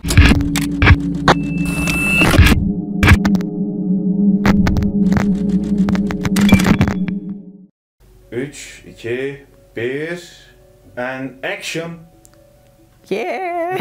Üç, iki, bir, and action. Yeah.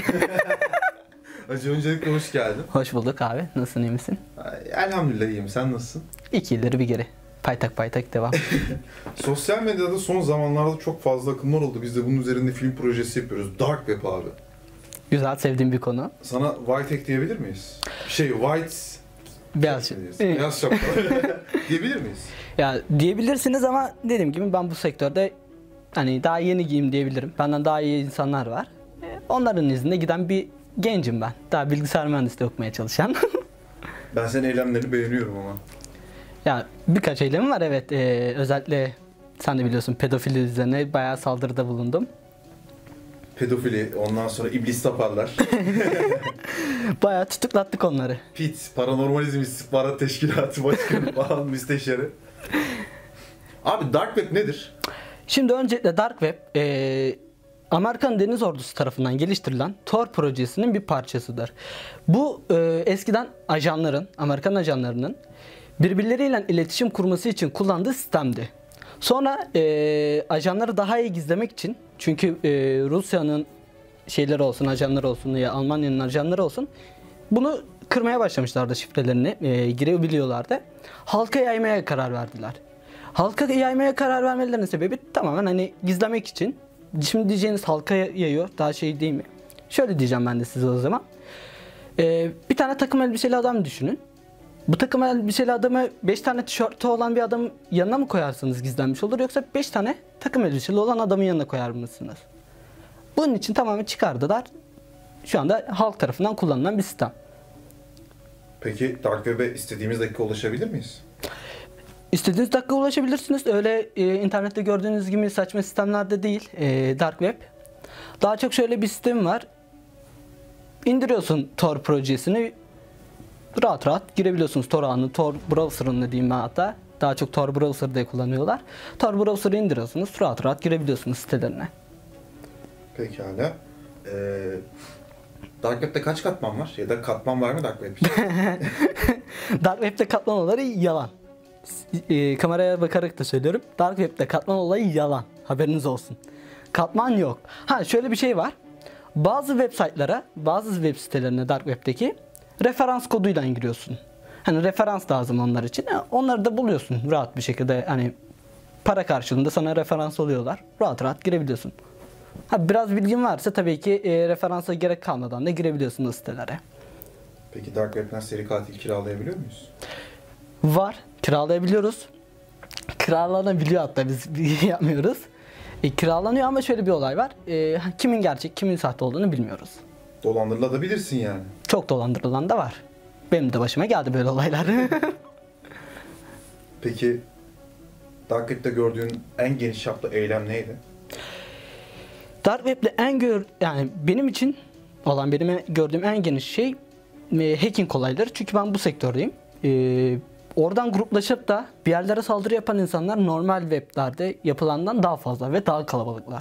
Hacı öncelikle hoş geldin. Hoş bulduk abi. Nasılsın, iyi misin? Elhamdülillah iyiyim. Sen nasılsın? 2 ileri bir geri. Paytak paytak devam. Sosyal medyada son zamanlarda çok fazla akımlar oldu. Biz de bunun üzerinde film projesi yapıyoruz. Dark Web abi. Güzel, sevdiğim bir konu. Sana white hack diyebilir miyiz? White... Beyaz. Beyaz şapka. Diyebilir miyiz? Ya diyebilirsiniz ama dediğim gibi ben bu sektörde hani daha yeni giyim diyebilirim. Benden daha iyi insanlar var. Onların izinde giden bir gencim ben. Daha bilgisayar mühendisliği okumaya çalışan. Ben senin eylemlerini beğeniyorum ama. Ya birkaç eylemim var, evet. Özellikle sen de biliyorsun pedofili üzerine bayağı saldırıda bulundum. Pedofili, ondan sonra iblis taparlar. Bayağı tutuklattık onları. PIT, Paranormalizm İstihbarat Teşkilatı Başkanı falan müsteşarı. Abi Dark Web nedir? Şimdi öncelikle Dark Web, Amerikan Deniz Ordusu tarafından geliştirilen Tor projesinin bir parçasıdır. Bu eskiden ajanların, Amerikan ajanlarının birbirleriyle iletişim kurması için kullandığı sistemdi. Sonra ajanları daha iyi gizlemek için, çünkü Rusya'nın şeyleri olsun, ajanları olsun ya Almanya'nın ajanları olsun, bunu kırmaya başlamışlardı, şifrelerini girebiliyorlardı. Halka yaymaya karar verdiler. Halka yaymaya karar vermelerinin sebebi tamamen hani gizlemek için. Şimdi diyeceğiniz halka yayıyor, daha şey değil mi? Şöyle diyeceğim ben de size o zaman. Bir tane takım elbiseli adam düşünün. Bu takım elbiseli adamı 5 tane tişörtü olan bir adam yanına mı koyarsınız gizlenmiş olur, yoksa 5 tane takım elbiseli olan adamın yanına koyar mısınız? Bunun için tamamen çıkardılar. Şu anda halk tarafından kullanılan bir sistem. Peki Dark Web'e istediğimiz dakika ulaşabilir miyiz? İstediğiniz dakika ulaşabilirsiniz. Öyle internette gördüğünüz gibi saçma sistemlerde değil Dark Web. Daha çok şöyle bir sistem var. İndiriyorsun Tor projesini. Rahat rahat girebiliyorsunuz Tor ağını, Tor browser'ını diyeyim ben hatta. Daha çok Tor browser diye kullanıyorlar. Tor browser'ı indiriyorsunuz. Rahat rahat girebiliyorsunuz sitelerine. Pekala. Dark Web'de kaç katman var? Ya da katman var mı Dark Web? Dark Web'de katman olayı yalan. Kameraya bakarak da söylüyorum. Dark Web'de katman olayı yalan. Haberiniz olsun. Katman yok. Ha, şöyle bir şey var. Bazı website'lara, bazı web sitelerine Dark Web'deki referans koduyla giriyorsun. Hani referans lazım onlar için. Onları da buluyorsun rahat bir şekilde. Hani para karşılığında sana referans oluyorlar. Rahat rahat girebiliyorsun. Ha, biraz bilgin varsa tabii ki referansa gerek kalmadan da girebiliyorsun o sitelere. Peki Dark Web'den seri katil kiralayabiliyor muyuz? Var. Kiralayabiliyoruz. Kiralanabiliyor, hatta biz yapmıyoruz. Kiralanıyor ama şöyle bir olay var. Kimin gerçek, kimin sahte olduğunu bilmiyoruz. Dolandırılabilirsin yani. Çok dolandırılan da var. Benim de başıma geldi böyle olaylar. Peki Dark Web'de gördüğün en geniş çaplı eylem neydi? Dark Web'de yani benim için olan, benim gördüğüm en geniş şey hacking olayları. Çünkü ben bu sektördeyim. Oradan gruplaşıp da bir yerlere saldırı yapan insanlar normal weblerde yapılandan daha fazla ve daha kalabalıklar.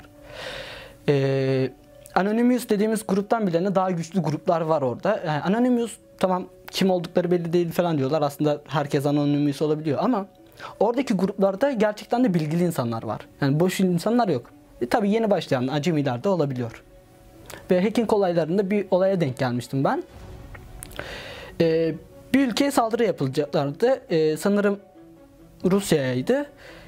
Anonymous dediğimiz gruptan bile daha güçlü gruplar var orada. Yani Anonymous tamam, kim oldukları belli değil falan diyorlar. Aslında herkes Anonymous olabiliyor ama oradaki gruplarda gerçekten de bilgili insanlar var. Yani boş insanlar yok. Tabii yeni başlayan acemiler de olabiliyor. Ve hacking olaylarında bir olaya denk gelmiştim ben. Bir ülkeye saldırı yapılacaklardı. Sanırım Rusya'yaydı.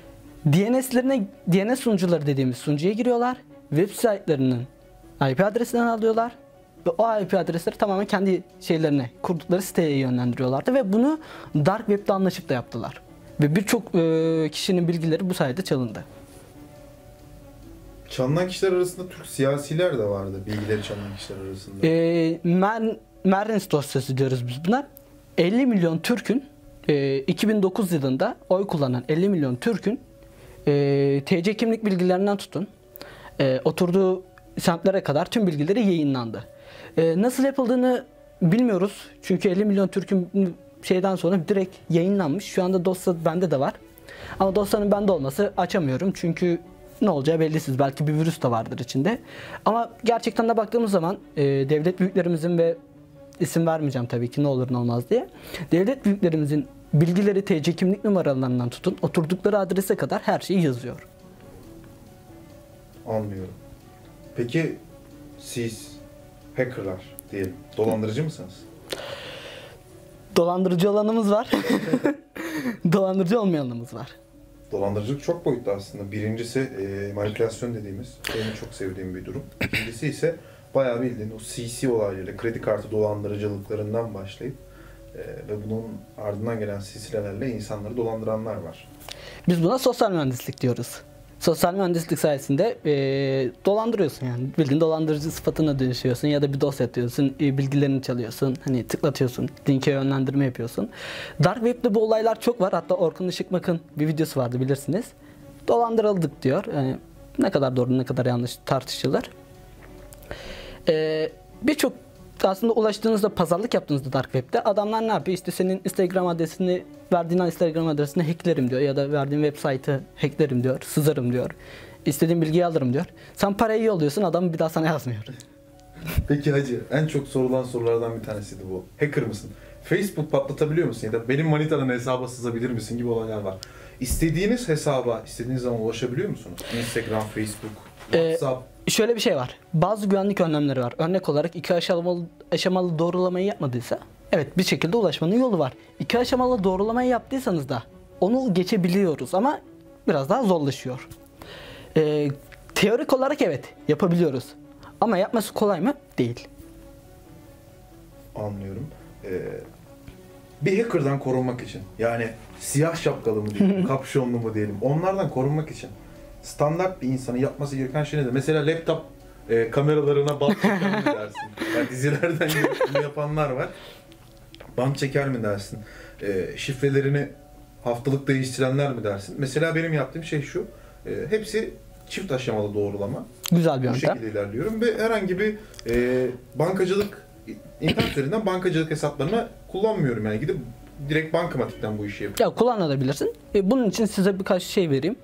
DNS sunucuları dediğimiz sunucuya giriyorlar. Web sitelerinin IP adresinden alıyorlar. Ve o IP adresleri tamamen kendi şeylerine, kurdukları siteye yönlendiriyorlardı. Ve bunu Dark Web'de anlaşıp da yaptılar. Ve birçok kişinin bilgileri bu sayede çalındı. Çalınan kişiler arasında Türk siyasiler de vardı. Bilgileri çalınan kişiler arasında. Merins dosyası diyoruz biz buna. 50 milyon Türk'ün 2009 yılında oy kullanan 50 milyon Türk'ün TC kimlik bilgilerinden tutun oturduğu semtlere kadar tüm bilgileri yayınlandı. Nasıl yapıldığını bilmiyoruz. Çünkü 50 milyon Türk'ün şeyden sonra direkt yayınlanmış. Şu anda dosya bende de var. Ama dosyanın bende olması açamıyorum. Çünkü ne olacağı bellisiz. Belki bir virüs de vardır içinde. Ama gerçekten de baktığımız zaman devlet büyüklerimizin ve isim vermeyeceğim tabii ki ne olur ne olmaz diye. Devlet büyüklerimizin bilgileri TC kimlik numaralarından tutun oturdukları adrese kadar her şeyi yazıyor. Anlıyorum. Peki siz hackerlar diyelim. Dolandırıcı mısınız? Dolandırıcı olanımız var. Dolandırıcı olmayanımız var. Dolandırıcılık çok boyutlu aslında. Birincisi manipülasyon dediğimiz, benim çok sevdiğim bir durum. İkincisi ise bayağı bildiğin o CC olaylarıyla, kredi kartı dolandırıcılıklarından başlayıp ve bunun ardından gelen silsilelerle insanları dolandıranlar var. Biz buna sosyal mühendislik diyoruz. Sosyal mühendislik sayesinde dolandırıyorsun yani. Bildiğin dolandırıcı sıfatına dönüşüyorsun ya da bir dosya atıyorsun, bilgilerini çalıyorsun, hani tıklatıyorsun, linke yönlendirme yapıyorsun. Dark Web'de bu olaylar çok var. Hatta Orkun Işıkmak'ın bir videosu vardı bilirsiniz. Dolandırıldık diyor. Yani ne kadar doğru ne kadar yanlış tartışılır. Birçok aslında ulaştığınızda, pazarlık yaptığınızda Dark Web'de adamlar ne yapıyor? İşte senin Instagram adresini, verdiğin Instagram adresini hacklerim diyor ya da verdiğin web site'ı hacklerim diyor, sızarım diyor. İstediğin bilgiyi alırım diyor. Sen parayı yolluyorsun, adam bir daha sana yazmıyor. Peki hacı, en çok sorulan sorulardan bir tanesiydi bu. Hacker mısın? Facebook patlatabiliyor musun? Ya da benim manitanın hesaba sızabilir misin gibi olaylar var. İstediğiniz hesaba, istediğiniz zaman ulaşabiliyor musunuz? Instagram, Facebook, WhatsApp. Şöyle bir şey var. Bazı güvenlik önlemleri var. Örnek olarak 2 aşamalı doğrulamayı yapmadıysa evet bir şekilde ulaşmanın yolu var. 2 aşamalı doğrulamayı yaptıysanız da onu geçebiliyoruz ama biraz daha zorlaşıyor. Teorik olarak evet yapabiliyoruz. Ama yapması kolay mı? Değil. Anlıyorum. Bir hacker'dan korunmak için, yani siyah şapkalı mı diyelim, kapşonlu mu diyelim, onlardan korunmak için standart bir insanın yapması gereken şey nedir? Mesela laptop kameralarına bant çeker mi dersin? Yani dizilerden bunu yapanlar var. Bant çeker mi dersin? Şifrelerini haftalık değiştirenler mi dersin? Mesela benim yaptığım şey şu, hepsi çift aşamalı doğrulama. Güzel bir Bu yöntem. şekilde ilerliyorum ve herhangi bir bankacılık, internet üzerinden bankacılık hesaplarını kullanmıyorum. Yani gidip direkt bankamatikten bu işi yapıyorum. Ya kullanabilirsin. Bunun için size birkaç şey vereyim.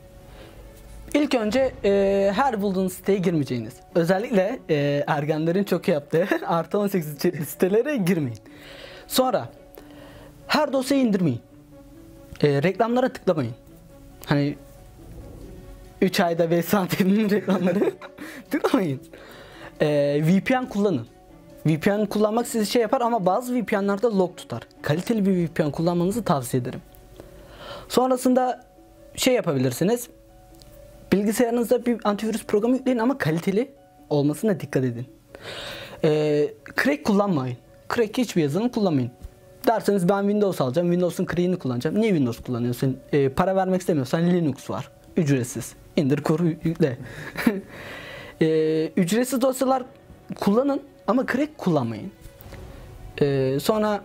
İlk önce her bulduğunuz siteye girmeyeceğiniz. Özellikle ergenlerin çok yaptığı artı 18 içerikli sitelere girmeyin. Sonra her dosyayı indirmeyin. Reklamlara tıklamayın. Hani 3 ayda 5 santimin reklamları tıklamayın. VPN kullanın. VPN kullanmak sizi şey yapar ama bazı VPN'lerde log tutar. Kaliteli bir VPN kullanmanızı tavsiye ederim. Sonrasında şey yapabilirsiniz. Bilgisayarınızda bir antivirüs programı yükleyin ama kaliteli olmasına dikkat edin. Crack kullanmayın. Crack hiçbir yazılım kullanmayın. Derseniz ben Windows alacağım, Windows'un crack'ini kullanacağım. Niye Windows kullanıyorsun? Para vermek istemiyorsan Linux var. Ücretsiz. İndir, kur, yükle. Ücretsiz dosyalar kullanın ama crack kullanmayın. Sonra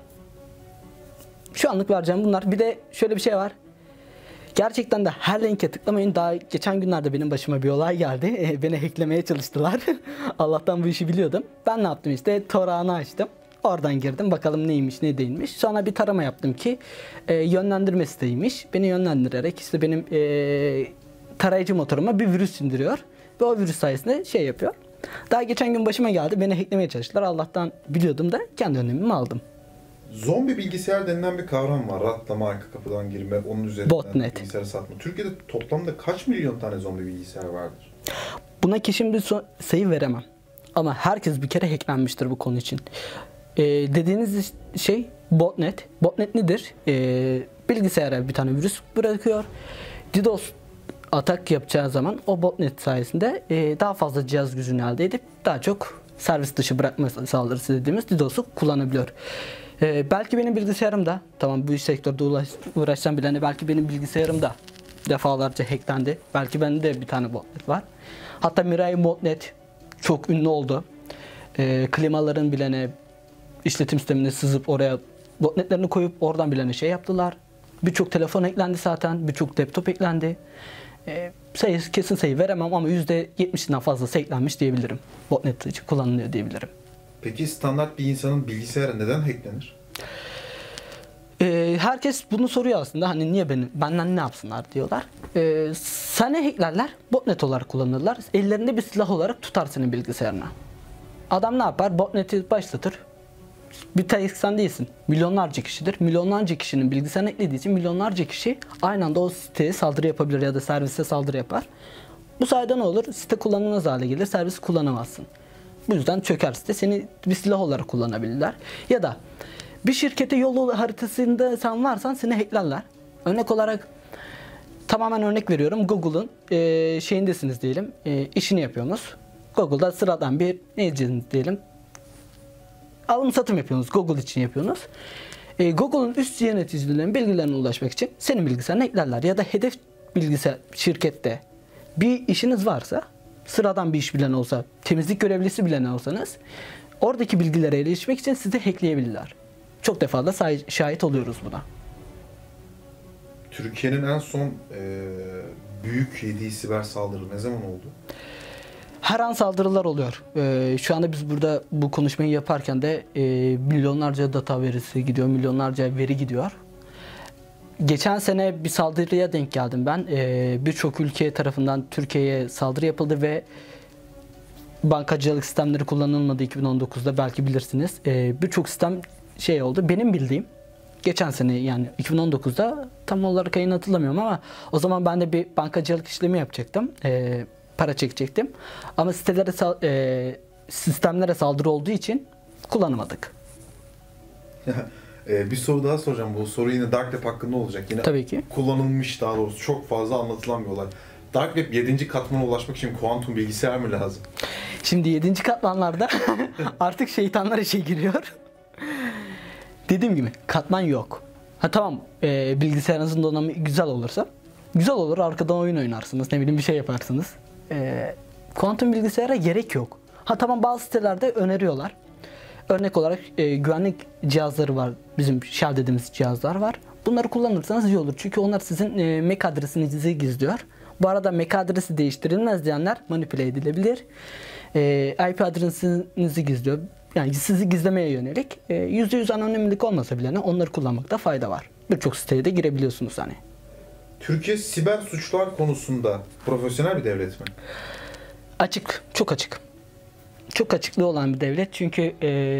şu anlık vereceğim bunlar. Bir de şöyle bir şey var. Gerçekten de her linke tıklamayın. Daha geçen günlerde benim başıma bir olay geldi. Beni hacklemeye çalıştılar. Allah'tan bu işi biliyordum. Ben ne yaptım işte? Tor ağını açtım. Oradan girdim. Bakalım neymiş ne değilmiş. Sonra bir tarama yaptım ki yönlendirme siteymiş. Beni yönlendirerek işte benim tarayıcı motoruma bir virüs indiriyor. Ve o virüs sayesinde şey yapıyor. Daha geçen gün başıma geldi. Beni hacklemeye çalıştılar. Allah'tan biliyordum da kendi önlemimi aldım. Zombi bilgisayar denilen bir kavram var. Ratlama, arka kapıdan girme, onun üzerinden Botnet. bilgisayarı satma. Türkiye'de toplamda kaç milyon tane zombi bilgisayar vardır? Buna kesin bir sayı veremem. Ama herkes bir kere hacklenmiştir bu konu için. Dediğiniz şey botnet. Botnet nedir? Bilgisayara bir tane virüs bırakıyor. DDoS atak yapacağı zaman o botnet sayesinde daha fazla cihaz gücünü elde edip daha çok servis dışı bırakma saldırısı dediğimiz DDoS'u kullanabiliyor. Belki benim bilgisayarımda, tamam bu iş sektörde uğraşsam bile hani belki benim bilgisayarımda defalarca hacklendi. Belki bende bir tane botnet var. Hatta Mirai botnet çok ünlü oldu. Klimaların bilene, işletim sistemine sızıp oraya botnetlerini koyup oradan bilene şey yaptılar. Birçok telefon eklendi zaten, birçok laptop eklendi. Kesin sayı veremem ama %70'inden fazlası eklenmiş diyebilirim. Botnet için kullanılıyor diyebilirim. Peki standart bir insanın bilgisayarı neden hacklenir? Herkes bunu soruyor aslında. Hani niye benden ne yapsınlar diyorlar. Seni hacklerler, botnet olarak kullanırlar. Ellerinde bir silah olarak tutar senin bilgisayarına. Adam ne yapar? Botneti başlatır. Bir tek sen değilsin. Milyonlarca kişidir. Milyonlarca kişinin bilgisayarına eklediği için milyonlarca kişi aynı anda o siteye saldırı yapabilir ya da servise saldırı yapar. Bu sayede ne olur? Site kullanılmaz hale gelir. Servisi kullanamazsın. Bu yüzden çöker site. Seni bir silah olarak kullanabilirler. Ya da bir şirkete yol haritasında sen varsan seni hacklerler. Örnek olarak tamamen örnek veriyorum. Google'un şeyindesiniz diyelim. İşini yapıyorsunuz. Google'da sıradan bir ne diyeceğiniz diyelim. Alım satım yapıyorsunuz. Google için yapıyorsunuz. Google'un üst yöneticilerinin bilgilerine ulaşmak için senin bilgisayarına eklerler. Ya da hedef bilgisayar şirkette bir işiniz varsa, sıradan bir iş bilen olsa, temizlik görevlisi bilen olsanız, oradaki bilgilere erişmek için sizi hackleyebilirler. Çok defa da şahit oluyoruz buna. Türkiye'nin en son büyük yediği siber saldırı ne zaman oldu? Her an saldırılar oluyor. Şu anda biz burada bu konuşmayı yaparken de milyonlarca data verisi gidiyor, milyonlarca veri gidiyor. Geçen sene bir saldırıya denk geldim ben. Birçok ülke tarafından Türkiye'ye saldırı yapıldı ve bankacılık sistemleri kullanılmadı 2019'da, belki bilirsiniz. Birçok sistem şey oldu. Benim bildiğim geçen sene, yani 2019'da, tam olarak ayını hatırlamıyorum ama o zaman ben de bir bankacılık işlemi yapacaktım. Para çekecektim. Ama sistemlere saldırı olduğu için kullanamadık. Bir soru daha soracağım. Bu soru yine Dark Web hakkında olacak. Yine Tabii ki. kullanılmış, daha doğrusu çok fazla anlatılan bir olay. Dark Web 7. katmana ulaşmak için kuantum bilgisayar mı lazım? Şimdi 7. katmanlarda artık şeytanlar işe giriyor. Dediğim gibi katman yok. Ha tamam, bilgisayarınızın donanımı güzel olursa güzel olur, arkadan oyun oynarsınız, ne bileyim bir şey yaparsınız. Kuantum bilgisayara gerek yok. Ha tamam, bazı sitelerde öneriyorlar. Örnek olarak güvenlik cihazları var. Bizim shell dediğimiz cihazlar var. Bunları kullanırsanız iyi olur. Çünkü onlar sizin MAC adresinizi gizliyor. Bu arada MAC adresi değiştirilmez diyenler manipüle edilebilir. IP adresinizi gizliyor. Yani sizi gizlemeye yönelik. %100 anonimlik olmasa bile onları kullanmakta fayda var. Birçok siteye de girebiliyorsunuz hani. Türkiye siber suçlar konusunda profesyonel bir devlet mi? Açık, çok açık. Çok açıklığı olan bir devlet. Çünkü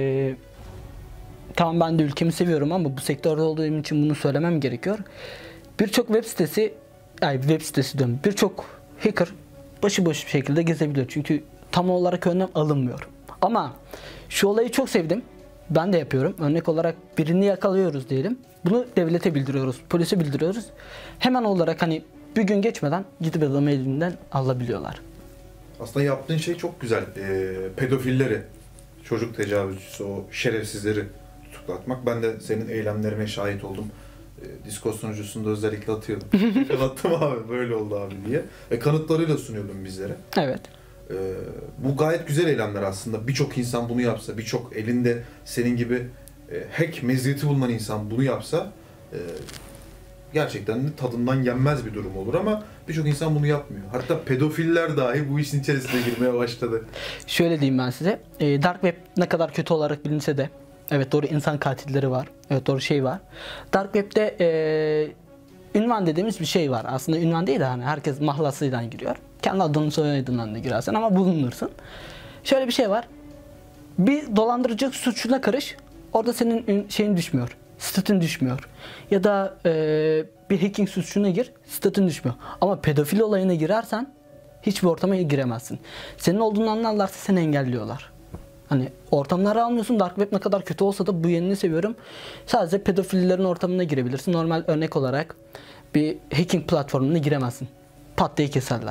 tamam, ben de ülkemi seviyorum ama bu sektörde olduğum için bunu söylemem gerekiyor. Birçok web sitesi diyorum. Birçok hacker başıboş bir şekilde gezebiliyor. Çünkü tam olarak önlem alınmıyor. Ama şu olayı çok sevdim. Ben de yapıyorum. Örnek olarak birini yakalıyoruz diyelim. Bunu devlete bildiriyoruz, polise bildiriyoruz. Hemen olarak hani bir gün geçmeden gidip adamı elinden alabiliyorlar. Aslında yaptığın şey çok güzel. Pedofilleri, çocuk tecavüzcüsü, o şerefsizleri tutuklatmak. Ben de senin eylemlerine şahit oldum. Discord sunucusunda özellikle atıyordum. Attım abi, böyle oldu abi diye. Kanıtlarıyla sunuyordum bizlere. Evet. Bu gayet güzel eylemler aslında. Birçok insan bunu yapsa, birçok elinde senin gibi hack meziyeti bulunan insan bunu yapsa gerçekten de tadından yenmez bir durum olur ama birçok insan bunu yapmıyor. Hatta pedofiller dahi bu işin içerisine girmeye başladı. Şöyle diyeyim ben size. Dark Web ne kadar kötü olarak bilinse de, evet doğru, insan katilleri var. Evet doğru, şey var. Dark Web'de ünvan dediğimiz bir şey var. Aslında ünvan değil de hani herkes mahlasıyla giriyor. Kendi adının soyadından da girersin ama bulunursun. Şöyle bir şey var. Bir dolandırıcı suçuna karış. Orada senin şeyin düşmüyor. Statün düşmüyor. Ya da bir hacking suçuna gir. Statün düşmüyor. Ama pedofil olayına girersen hiçbir ortama giremezsin. Senin olduğunu anlarlarsa seni engelliyorlar. Hani ortamlara almıyorsun. Dark Web ne kadar kötü olsa da bu yönünü seviyorum. Sadece pedofillerin ortamına girebilirsin. Normal örnek olarak bir hacking platformuna giremezsin. Pat diye keserler.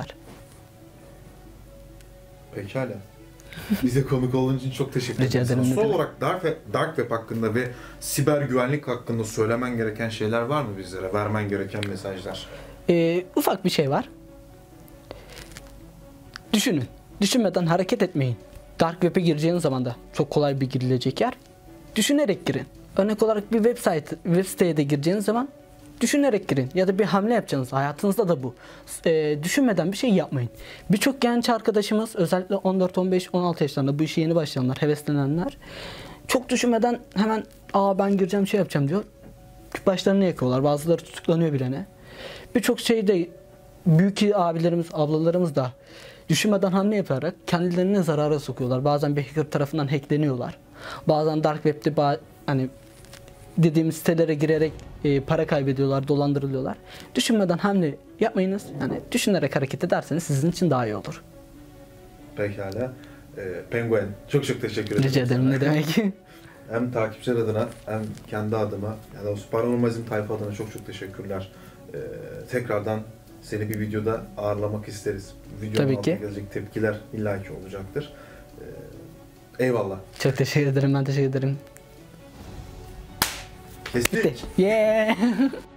Pekala. Bize konuk olduğun için çok teşekkür ederim. Rica ederim. Son olarak Dark Web hakkında ve siber güvenlik hakkında söylemen gereken şeyler var mı bizlere? Vermen gereken mesajlar? Ufak bir şey var. Düşünün. Düşünmeden hareket etmeyin. Dark Web'e gireceğiniz zaman da çok kolay bir girilecek yer. Düşünerek girin. Örnek olarak bir web siteye de gireceğiniz zaman düşünerek girin. Ya da bir hamle yapacaksınız. Hayatınızda da bu. Düşünmeden bir şey yapmayın. Birçok genç arkadaşımız, özellikle 14, 15, 16 yaşlarında bu işe yeni başlayanlar, heveslenenler, çok düşünmeden hemen ben gireceğim, şey yapacağım diyor. Başlarını yakıyorlar. Bazıları tutuklanıyor bilene. Birçok şeyde büyük abilerimiz, ablalarımız da düşünmeden hamle yaparak kendilerini zarara sokuyorlar. Bazen bir hacker tarafından hackleniyorlar. Bazen dark web'de hani dediğimiz sitelere girerek para kaybediyorlar, dolandırılıyorlar. Düşünmeden hamle yapmayınız. Yani düşünerek hareket ederseniz sizin için daha iyi olur. Pekala. Penguen, çok teşekkür ederim. Rica ederim, ne demek. Hem takipçiler adına hem kendi adıma ya da Paranormalizm tayfa adına çok teşekkürler. Tekrardan seni bir videoda ağırlamak isteriz. Videonun Tabii altına ki. gelecek tepkiler illaki olacaktır. Eyvallah. Çok teşekkür ederim, ben teşekkür ederim. Kestik. Yeah.